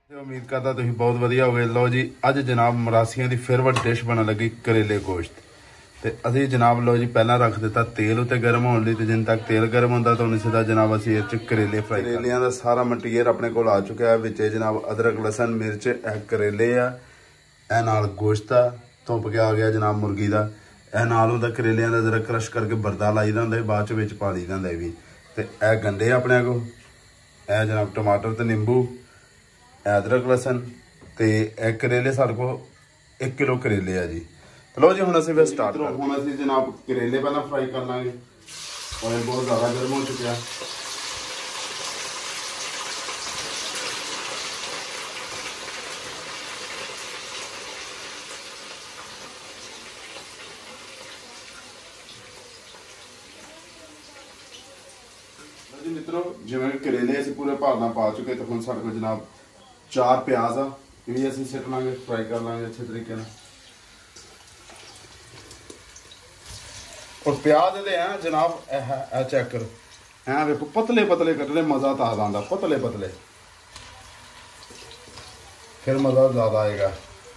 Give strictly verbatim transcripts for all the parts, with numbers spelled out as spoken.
उम्मीद करता तुम बहुत वधिया हो गए। लो जी अज जनाब मरासियां की फिर वह डिश बन लगी करेले गोश्त। तो असी जनाब लो जी पहला रख दिता तेल उत्ते गर्म होने लई। जिन तक तेल गर्म होंदा तो उन्नी सीधा जनाब असी इस करेले फ्राई करेलियां का सारा मटीरियल अपने को आ चुका है। विच जनाब अदरक लसन मिर्च ए करेले आ ए नाल गोश्त आ धुप के आ गया जनाब मुर्गी का ए नाल हुंदा करेलियां का जरा क्रश करके बरदा लाई दा हुंदा बाद च विच पा ली दा हुंदा भी। ते ए गंढे अपने को ए जनाब टमाटर ते नींबू अदरक लसन तो एक करेले साढ़े को एक किलो करेले है जी। तो लो जी हम अस फिर स्टार्ट हम अस जनाब करेले पहला फ्राई कर लेंगे। ऑयल बहुत ज़्यादा गर्म हो चुका है। जी मित्रों जिवें करेले अस पूरे भार नाल पा चुके तो हम साढ़े को जनाब चार प्याज आ भी असीं सिट लांगे फ्राई कर लांगे अच्छे तरीके नाल। और प्याज दे हैं जनाब ए चेक करो हैं देखो पतले पतले कटने मज़ा ताज़ा आंदा पतले पतले फिर मज़ा ज़्यादा आएगा।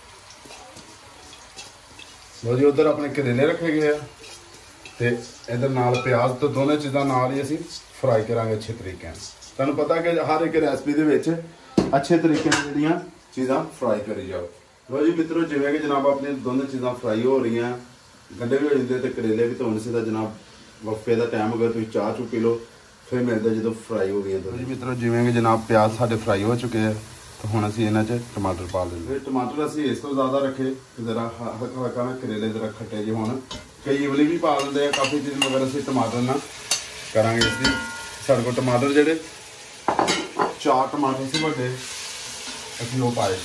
लो जी उधर अपने करेले रखे गए हैं तो इधर नाल प्याज तो दोनों चीज़ां नाल ही असीं फ्राई करांगे अच्छे तरीके नाल। तुहानूं पता कि हर एक रेसिपी दे विच अच्छे तरीके जड़ियाँ चीज़ां फ्राई करी जाओ। लो जी मित्रों जिवें कि जनाब अपनी दोनों चीज़ां फ्राई हो रही हैं गंढे भी हो जाते तो करेले भी तो सीधा जनाब वक्फे का टाइम हो गया तुम चाह चू पी लो फिर मिलता जो फ्राई हो गई। तो जी मित्रों जिवें कि जनाब प्याज साढ़े फ्राई हो चुके हैं तो हुण असीं इन्हां च टमाटर पा लेंगे। टमाटर असीं इस तो ज़्यादा रखे जरा हल्का हल्का ना करेले जरा खट्टे जी होण कई इमली भी पा लेंदे हैं काफ़ी चीज़ मगर असीं टमाटर ना करांगे इसलिए साढ़े को टमाटर जिहड़े चार टमाटर से बड़े असीं वो पाए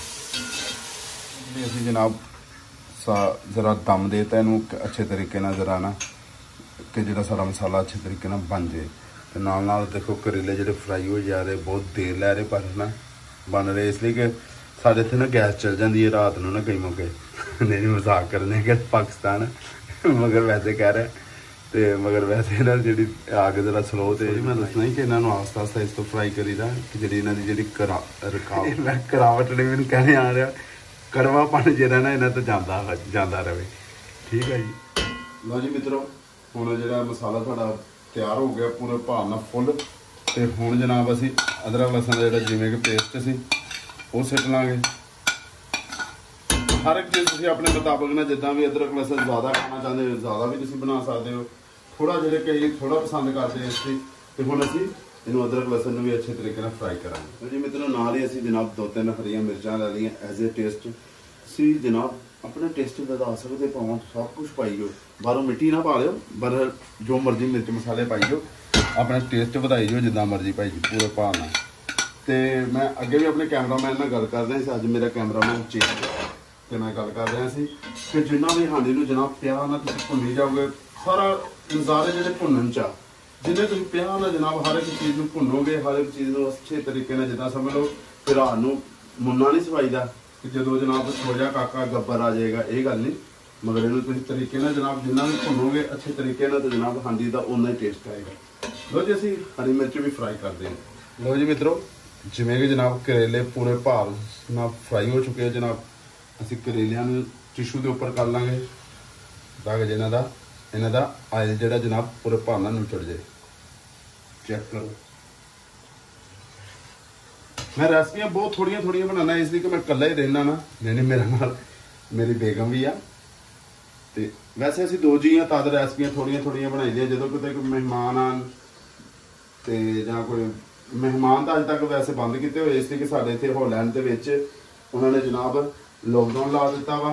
थे असीं जनाब सा जरा दम देता इनू अच्छे तरीके ना जरा ना कि जो सारा मसाला अच्छे तरीके ना बन जाए। तो नाल नाल देखो करेले जो फ्राई हो जा रहे बहुत देर लै रहे पर ना बन रहे इसलिए कि साढ़े इतने ना गैस चल जाती है रात को ना कई मौके नहीं मजाक करने के पाकिस्तान मगर वैसे कह रहे तो मगर वैसे ना जी आग जरा स्लो तो मैं दसना ही कि इन्होंने आस्ता आस्ता इस तो फ्राई करी दा कि जी इन्हों की जी रकावट मैं करावट नहीं मैंने कहने आ रहा कड़वापन जो ना इन्हों तो जाता जाता रहे। ठीक है जी। लो जी मित्रों हुण जो मसाला साढ़ा तैयार हो गया पूरे भार नाल फुल तो हुण जनाब असी अदरक लसन का जो जिवें कि पेस्ट सी वो सिट लांगे। हर एक चीज़ तुसीं अपने मुताबिक ना जिद्दां भी अदरक लसन ज़्यादा खाना चाहते हो ज़्यादा भी तुसीं बना सकते हो थोड़ा जो कई थोड़ा पसंद करते हैं इसकी तो हुण असीं इनू अदरक लसन भी अच्छे तरीके नाल फ्राई करांगे। जी मित्रों नाल ही असीं जनाब दो तीन हरियां मिर्चां लै लईआं एज ए टेस्ट सी जनाब अपना टेस्ट वधा सकते पाओ सब कुछ पाइयो बाहरों मिट्टी ना पा लियो पर जो मर्जी मिर्च मसाले पाइयो अपना टेस्ट वधाई जो जिद्दां मर्जी पाई पूरे भाव नाल। तो मैं अगे भी अपने कैमरामैन नाल गल कर रहा अज मेरा कैमरामैन चेंज तो मैं गल कर रहा सी कि जिन्ना भी हांडी नूं जनाब प्यार नाल तुसीं भुन्नी जाओगे सारा नज़ारे जिहड़े भुन्नण च जिन्हें तुम प्यार ना जनाब हर एक चीज़ को भुनोगे हर एक चीज़ को अच्छे तरीके ने जिदा समझ लो फिर रात को मुन्ना नहीं सवाईदा कि जो जनाब थोड़ा काका गब्बर आ जाएगा ये गल नहीं मगर इन्होंने तुम तरीके ना जनाब जिन्ना भी भुनोगे अच्छे तरीके ना तो जनाब हांडी का उन्ना ही टेस्ट आएगा। लो जी असी हरी मिर्च भी फ्राई करते हैं। लो जी मित्रों जिमें कि जनाब करेले पूरे भार ना फ्राई हो चुके हैं जनाब असी करेलियां टिशू के उपर कर लाँगे ताकि जिन्हों का इन्हों का आयल जो जनाब पूरे भार नाल नुचड़ जाए। चेक करो मैं रेसिपियां बहुत थोड़िया थोड़िया बनाना इसलिए कि मैं कला ही रहना ना नहीं मेरे नाल मेरी बेगम भी आ ते वैसे असीं दो जी तद रेसिपियां थोड़िया थोड़िया बनाई दियां जो किते कोई मेहमान आन ते जां कोई मेहमान तो अज तक वैसे बंद किए हुए इसलिए कि साडे इत्थे हॉलैंड दे विच उन्होंने जनाब लॉकडाउन ला दिता वा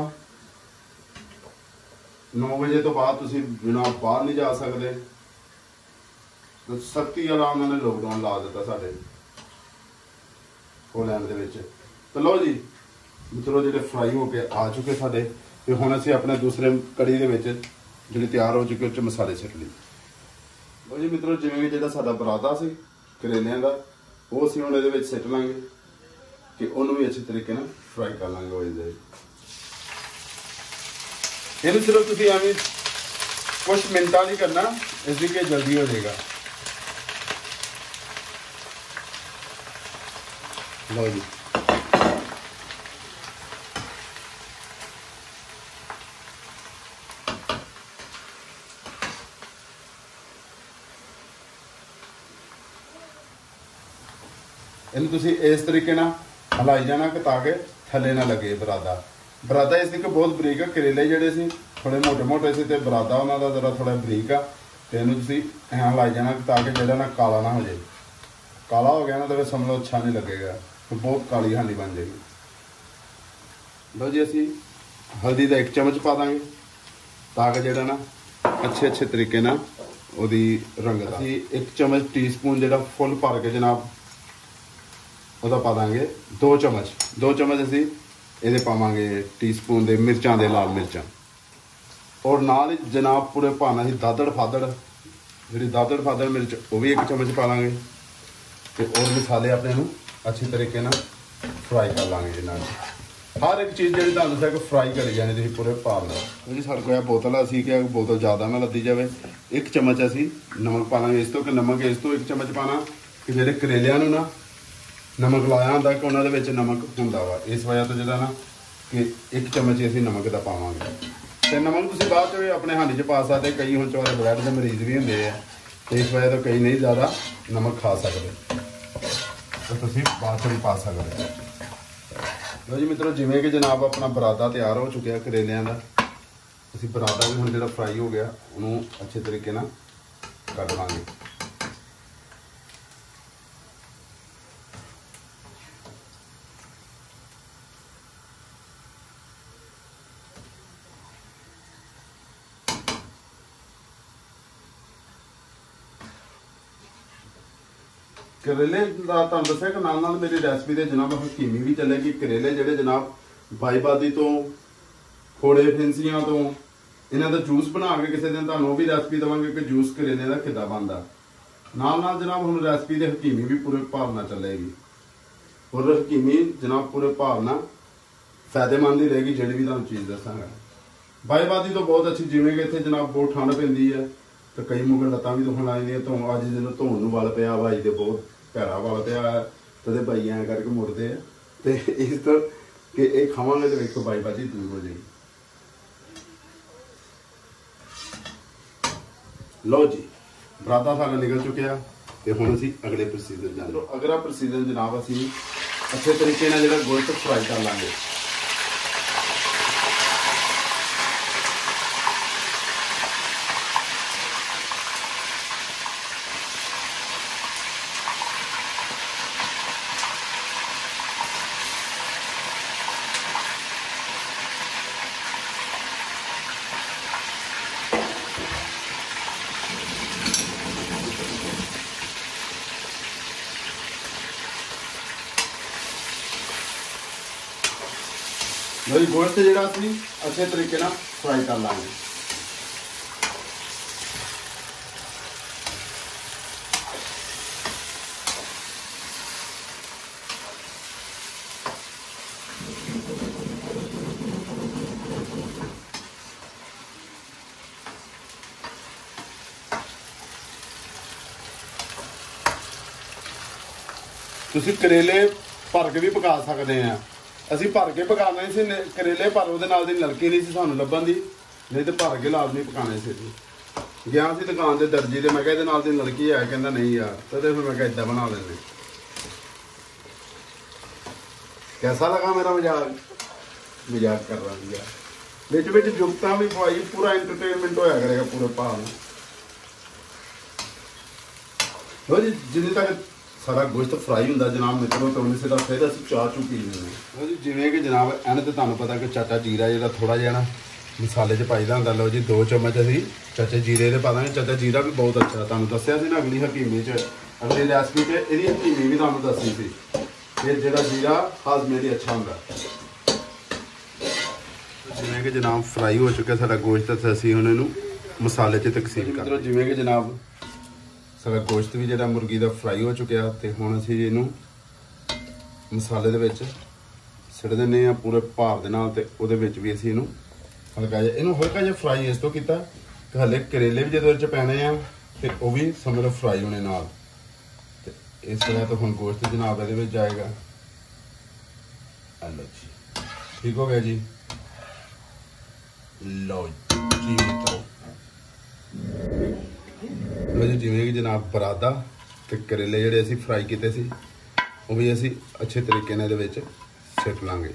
नौ बजे तो बाद तुसीं जनाब बाहर नहीं जा सकते तो सख्ती वाला उन्होंने लॉकडाउन ला दिता साढ़े पोलैंड दे विच। तो लो जी मित्रों जो फ्राई होके आ चुके साढ़े तो हुण असीं अपने दूसरे कड़ी दे विच जिहड़ी तैयार हो चुके उस मसाले सिट लई। लो जी मित्रों जिवें कि जिहड़ा साडा पराठा सी करेलियां दा वो असीं हुण इहदे विच सिट लांगे कि उहनूं भी अच्छे तरीके नाल फ्राई कर लांगे ऑयल दे विच। इहनूं सिर्फ तुसीं एवें कुछ मिनटां नहीं करना इसलिए कि जल्दी हो जाएगा। लो जी ਇਹਨੂੰ ਤੁਸੀਂ ਇਸ ਤਰੀਕੇ ਨਾਲ ਹਲਾਈ ਜਾਣਾ ਕਿ ਤਾਂ ਕਿ ਥੱਲੇ ਨਾ ਲੱਗੇ ਬਰਾਦਾ। ਬਰਾਦਾ ਇਸ ਦੀ ਕਿ ਬਹੁਤ ਬਰੀਕ ਆ, ਕਰੇਲੇ ਜਿਹੜੇ ਸੀ ਥੋੜੇ ਮੋਟੇ ਮੋਟੇ ਸੀ ਤੇ ਬਰਾਦਾ ਉਹਨਾਂ ਦਾ ਜ਼ਰਾ ਥੋੜਾ ਬਰੀਕ ਆ, ਤੇ ਇਹਨੂੰ ਤੁਸੀਂ ਐਂ ਹਲਾਈ ਜਾਣਾ ਤਾਂ ਕਿ ਜਿਹੜਾ ਨਾ ਕਾਲਾ ਨਾ ਹੋ ਜਾਏ। ਕਾਲਾ ਹੋ ਗਿਆ ਨਾ ਤਾਂ ਫਿਰ ਸਮਝ ਲਓ ਅੱਛਾ ਨਹੀਂ ਲੱਗੇਗਾ, ਤੇ ਬਹੁਤ ਕਾਲੀ ਹਾਲੀ ਬਣ ਜਾਏਗੀ। ਲਓ ਜੀ ਅਸੀਂ ਹਲਦੀ ਦਾ ਇੱਕ ਚਮਚ ਪਾ ਦਾਂਗੇ ਤਾਂ ਕਿ ਜਿਹੜਾ ਨਾ ਅੱਛੇ ਅੱਛੇ ਤਰੀਕੇ ਨਾਲ ਉਹਦੀ ਰੰਗਤ। ਅਸੀਂ ਇੱਕ ਚਮਚ ਟੀਸਪੂਨ ਜਿਹੜਾ ਫੁੱਲ ਭਰ ਕੇ ਜਨਾਬ ਉਹਦਾ ਪਾ ਦਾਂਗੇ ਦੋ ਚਮਚ ਦੋ ਚਮਚ ਅਸੀਂ ਇਹਦੇ ਪਾਵਾਂਗੇ ਟੀਸਪੂਨ ਦੇ ਮਿਰਚਾਂ ਦੇ, ਲਾਲ ਮਿਰਚਾਂ। ਔਰ ਨਾਲ ਹੀ ਜਨਾਬ ਪੂਰੇ ਪਾਣਾ ਸੀ ਦਾਦੜ ਫਾਦੜ, ਜਿਹੜੀ ਦਾਦੜ ਫਾਦੜ ਮਿਰਚ ਉਹ ਵੀ ਇੱਕ ਚਮਚ ਪਾ ਲਾਂਗੇ। ਤੇ ਔਰ ਮਸਾਲੇ ਆਪਣੇ ਨੂੰ ਅੱਛੇ ਤਰੀਕੇ ਨਾਲ ਫਰਾਈ ਕਰ ਲਾਂਗੇ ਜੀ। ਨਾਲ ਹਰ ਇੱਕ ਚੀਜ਼ ਜਿਹੜੀ ਤੁਹਾਨੂੰ ਦੱਸਿਆ ਕਿ ਫਰਾਈ ਕਰੀ ਜਾਣੀ ਤੁਸੀਂ ਪੂਰੇ ਪਾ ਲਓ ਜੀ। ਸਾਡੇ ਕੋਲ ਇਹ ਬੋਤਲ ਅਸੀਂ ਕਿ ਬੋਤਲ ਜ਼ਿਆਦਾ ਨਾ ਲੱਦੀ ਜਾਵੇ। ਇੱਕ ਚਮਚ ਅਸੀਂ ਨਮਕ ਪਾ ਲਾਂਗੇ ਇਸ ਤੋਂ, ਕਿ ਨਮਕ ਇਸ ਤੋਂ ਇੱਕ ਚਮਚ ਪਾਣਾ ਕਿ ਜਿਹੜੇ ਕਰੇਲਿਆਂ ਨੂੰ ਨਾ ਨਮਕ ਲਾਇਆ ਹੁੰਦਾ ਕਿ ਉਹਨਾਂ ਦੇ ਵਿੱਚ ਨਮਕ ਹੁੰਦਾ ਵਾ, ਇਸ ਵਜ੍ਹਾ ਤੋਂ ਜਿਹੜਾ ਨਾ ਕਿ ਇੱਕ ਚਮਚ ਅਸੀਂ ਨਮਕ ਦਾ ਪਾਵਾਂਗੇ। ਤੇ ਨਮਕ ਤੁਸੀਂ ਬਾਅਦ ਚ ਆਪਣੇ ਹਾਂਡੀ 'ਚ ਪਾ ਸਕਦੇ। ਕਈ ਹੁਣ ਚੋਰੇ ਬਲੱਡ ਦੇ ਮਰੀਜ਼ ਵੀ ਹੁੰਦੇ ਆ, ਤੇ ਇਸ ਵਜ੍ਹਾ ਤੋਂ ਕਈ ਨਹੀਂ ਜ਼ਿਆਦਾ ਨਮਕ ਖਾ ਸਕਦੇ, ਤਾਂ ਤੁਸੀਂ ਬਾਅਦ ਚ ਵੀ ਪਾ ਸਕਦੇ। ਲਓ ਜੀ ਮਿੱਤਰੋ, ਜਿਵੇਂ ਕਿ ਜਨਾਬ ਆਪਣਾ ਬਰਾਦਾ ਤਿਆਰ ਹੋ ਚੁੱਕਿਆ ਕਰੇਲਿਆਂ ਦਾ, ਅਸੀਂ ਬਰਾਦਾ ਵੀ ਹੁਣ ਜਿਹੜਾ ਫਰਾਈ ਹੋ ਗਿਆ ਉਹਨੂੰ ਅੱਛੇ ਤਰੀਕੇ ਨਾਲ ਕੱਢ ਲਾਂਗੇ। ਕਰੇਲੇ ਦਾ ਤੁਹਾਨੂੰ ਦੱਸਿਆ ਕਿ ਨਾਲ ਨਾਲ ਮੇਰੀ ਰੈਸਪੀ ਦੇ ਜਨਾਬ ਹਕੀਮੀ ਵੀ ਚੱਲੇਗੀ। ਕਰੇਲੇ ਜਿਹੜੇ ਜਨਾਬ ਬਾਈਬਾਦੀ ਤੋਂ, ਫੋੜੇ ਫਿੰਸੀਆਂ ਤੋਂ, ਇਹਨਾਂ ਦਾ ਜੂਸ ਬਣਾ ਕੇ ਕਿਸੇ ਦਿਨ ਤੁਹਾਨੂੰ ਉਹ ਵੀ ਰੈਸਪੀ ਦੇਵਾਂਗੇ ਕਿ ਜੂਸ ਕਰੇਲੇ ਦਾ ਕਿੱਦਾਂ ਬਣਦਾ। ਨਾਲ ਨਾਲ ਜਨਾਬ ਹੁਣ ਰੈਸਪੀ ਦੇ ਹਕੀਮੀ ਵੀ ਪੂਰੇ ਭਾਵ ਨਾਲ ਚੱਲੇਗੀ। ਔਰ ਹਕੀਮੀ ਜਨਾਬ ਪੂਰੇ ਭਾਵ ਨਾਲ ਫਾਇਦੇਮੰਦ ਹੀ ਰਹੇਗੀ ਜਿਹੜੀ ਵੀ ਤੁਹਾਨੂੰ ਚੀਜ਼ ਦੱਸਾਂਗਾ। ਬਾਈਬਾਦੀ ਤੋਂ ਬਹੁਤ ਅੱਛੀ, ਜਿਵੇਂ ਕਿ ਇੱਥੇ ਜਨਾਬ ਬਹੁਤ ਠੰਡ ਪੈਂਦੀ ਹੈ ਤੇ ਕਈ ਮੁਗਲ ਲੱਤਾਂ ਵੀ ਦੁਖਣ ਲੱਗ ਜਾਂਦੀਆਂ। ਧੋਣ ਅੱਜ ਜਦੋਂ ਧੋਣ ਨੂੰ ਵੱਲ ਪਿਆ ਭਾਈ ਦੇ ਬਹੁਤ ਭੈੜਾ ਵੱਲ ਪਿਆ, ਤੇ ਭਾਈ ਐਂ ਕਰਕੇ ਮੁੜਦੇ ਆ, ਤੇ ਇਸ ਤੋਂ ਕਿ ਇਹ ਖਾਵਾਂਗੇ ਤੇ ਵੇਖੋ ਬਾਈਬਾਦੀ ਦੂਰ ਹੋ ਜਾਏਗੀ। ਲਓ ਜੀ, ਬਰਾਦਾ ਸਾਡਾ ਨਿਕਲ ਚੁੱਕਿਆ ਤੇ ਹੁਣ ਅਸੀਂ ਅਗਲੇ ਪ੍ਰੋਸੀਜਰ ਜਾਂਦੇ। ਅਗਲਾ ਪ੍ਰੋਸੀਜਰ ਜਨਾਬ ਅਸੀਂ ਅੱਛੇ ਤਰੀਕੇ ਨਾਲ ਜਿਹੜਾ ਗੋਸ਼ਤ ਫਰਾਈ ਕਰ ਲਾਂਗੇ। ਲਓ ਜੀ, ਗੋਸ਼ਤ ਜਿਹੜਾ ਅਸੀਂ ਅੱਛੇ ਤਰੀਕੇ ਨਾਲ ਫਰਾਈ ਕਰ ਲਾਂਗੇ। ਤੁਸੀਂ ਕਰੇਲੇ ਭਰ ਕੇ ਵੀ ਪਕਾ ਸਕਦੇ ਆ। ਅਸੀਂ ਭਰ ਕੇ ਪਕਾਉਣੇ ਸੀ ਕਰੇਲੇ, ਪਰ ਉਹਦੇ ਨਾਲ ਦੀ ਨਲਕੀ ਨਹੀਂ ਸੀ ਸਾਨੂੰ ਲੱਭਣ ਦੀ, ਨਹੀਂ ਤੇ ਭਰ ਕੇ ਲਾਜ਼ਮੀ ਪਕਾਉਣੇ ਸੀ। ਜੀ ਗਿਆ ਸੀ ਦੁਕਾਨ ਦੇ ਦਰਜੀ ਤੇ, ਮੈਂ ਕਿਹਾ ਇਹਦੇ ਨਾਲ ਦੀ ਨਲਕੀ ਹੈ, ਕਹਿੰਦਾ ਨਹੀਂ ਯਾਰ, ਤੇ ਫਿਰ ਮੈਂ ਕਿਹਾ ਇਦਾਂ ਬਣਾ ਲੈਂਦੇ। ਕੈਸਾ ਲਗਾ ਮੇਰਾ ਮਜ਼ਾਕ? ਮਜ਼ਾਕ ਕਰ ਰਹਾ ਸੀ ਯਾਰ, ਵਿੱਚ ਵਿੱਚ ਜੁਗਤਾਂ ਵੀ ਪਵਾਈ, ਪੂਰਾ ਐਂਟਰਟੇਨਮੈਂਟ ਹੋਇਆ ਕਰੇਗਾ ਪੂਰੇ ਭਾਅ ਨਾਲ। ਲੋ ਜੀ, ਜਿੰਨੇ ਤੱਕ ਸਾਰਾ ਗੋਸ਼ਤ ਫਰਾਈ ਹੁੰਦਾ ਜਨਾਬ ਮਿੱਤਰੋ, ਤਾਂ ਉਹਨੇ ਸਿੱਧਾ ਫਿਰ ਅਸੀਂ ਚਾਹ ਚੂ ਪੀ ਲੈਂਦੇ ਹਾਂ। ਲਓ ਜੀ, ਜਿਵੇਂ ਕਿ ਜਨਾਬ ਐਨ ਤੇ ਤੁਹਾਨੂੰ ਪਤਾ ਕਿ ਚਾਚਾ ਜੀਰਾ ਜਿਹੜਾ ਥੋੜਾ ਜਿਹਾ ਨਾ ਮਸਾਲੇ 'ਚ ਪਾਈਦਾ ਹੁੰਦਾ। ਲਓ ਜੀ, ਦੋ ਚਮਚ ਅਸੀਂ ਚਾਚਾ ਜੀਰੇ ਦੇ ਪਾ ਦਾਂਗੇ। ਚਾਚਾ ਜੀਰਾ ਵੀ ਬਹੁਤ ਅੱਛਾ, ਤੁਹਾਨੂੰ ਦੱਸਿਆ ਸੀ ਨਾ ਅਗਲੀ ਹਕੀਮੀ 'ਚ, ਅਗਲੀ ਰੈਸਪੀ 'ਚ ਇਹਦੀ ਹਕੀਮੀ ਵੀ ਤੁਹਾਨੂੰ ਦੱਸੀ ਸੀ ਕਿ ਜਿਹੜਾ ਜੀਰਾ ਹਾਜ਼ਮੇ ਲਈ ਅੱਛਾ ਹੁੰਦਾ। ਜਿਵੇਂ ਕਿ ਜਨਾਬ ਫਰਾਈ ਹੋ ਚੁੱਕਿਆ ਸਾਡਾ ਗੋਸ਼ਤ, ਤੇ ਅਸੀਂ ਹੁਣ ਇਹਨੂੰ ਮਸਾਲੇ 'ਚ ਤਕਸੀਮ ਕਰ ਲਓ। ਜਿਵੇਂ ਕਿ ਜਨਾਬ ਸਾਡਾ ਗੋਸ਼ਤ ਵੀ ਜਿਹੜਾ ਮੁਰਗੀ ਦਾ ਫਰਾਈ ਹੋ ਚੁੱਕਿਆ, ਤੇ ਹੁਣ ਅਸੀਂ ਇਹਨੂੰ ਮਸਾਲੇ ਦੇ ਵਿੱਚ ਸਿੱਟ ਦਿੰਦੇ ਹਾਂ ਪੂਰੇ ਭਾਰ ਦੇ ਨਾਲ। ਤੇ ਉਹਦੇ ਵਿੱਚ ਵੀ ਅਸੀਂ ਇਹਨੂੰ ਹਲਕਾ ਜਿਹਾ ਇਹਨੂੰ ਹਲਕਾ ਜਿਹਾ ਫਰਾਈ ਇਸ ਤੋਂ ਕੀਤਾ ਕਿ ਹਲੇ ਕਰੇਲੇ ਵੀ ਜਦੋਂ ਇਹਦੇ 'ਚ ਪੈਣੇ ਆ ਤੇ ਉਹ ਵੀ ਸਮਝ ਲਓ ਫਰਾਈ ਹੋਣੇ ਨਾਲ। ਤੇ ਇਸ ਤਰ੍ਹਾਂ ਤੋਂ ਹੁਣ ਗੋਸ਼ਤ ਜਨਾਬ ਇਹਦੇ ਵਿੱਚ ਜਾਏਗਾ। ਲਓ ਜੀ, ਠੀਕ ਹੋ ਗਿਆ ਜੀ। ਲਓ ਜੀ ਮਿੱਤਰੋ, ਲਓ ਜੀ, ਜਿਵੇਂ ਕਿ ਜਨਾਬ ਬਰਾਦਾ ਤੇ ਕਰੇਲੇ ਜਿਹੜੇ ਅਸੀਂ ਫਰਾਈ ਕੀਤੇ ਸੀ, वो भी असी अच्छे तरीके नाल इहदे विच सिट लांगे।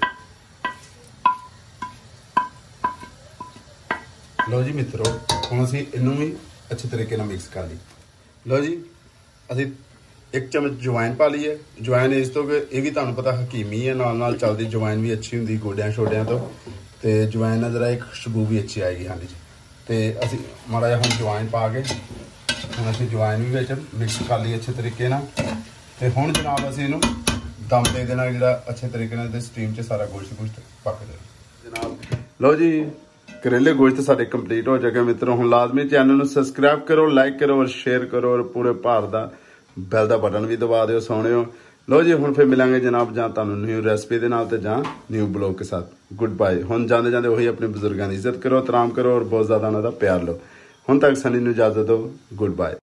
लो जी मित्रों, हुण असी इनू भी अच्छे तरीके नाल मिक्स कर ली। लो जी असी एक चम्मच जवाइन पा ली है। जवाइन इस तो कि यह भी तुहानूं पता हकीमी है, नाल नाल चलदी जवाइन भी अच्छी हुंदी गोड्यां शोड्यां तो, ते जवाइन नाल जरा एक खुशबू भी अच्छी आएगी। हाँ जी, तो असी माड़ा जिहा हुण जवाइन पा के हुण असी जवाइन भी विच मिक्स कर ली अच्छे तरीके नाल। ते हुण जनाब असी इहनूं दम दे देना, जिहड़ा अच्छे तरीके नाल स्टीम च सारा गोश्त गोश्त पक जाए जनाब। लो जी करेले गोश्त साडे कंप्लीट हो चुके मित्रों। हुण लाजमी चैनल नूं सबसक्राइब करो, लाइक करो और शेयर करो, और पूरे भार दा बैल का बटन भी दबा दो सोने। लो जी हुण फिर मिलांगे जनाब जां तुहानूं न्यू रेसिपी दे नाल ते जां न्यू ब्लॉग के साथ। Goodbye. हुण जांदे जांदे वही अपने बुजुर्गों की इज्जत करो, एहतराम करो और बहुत ज़्यादा उन्हां दा प्यार लो। हुण तक सनी नूं इजाजत दो। Good bye.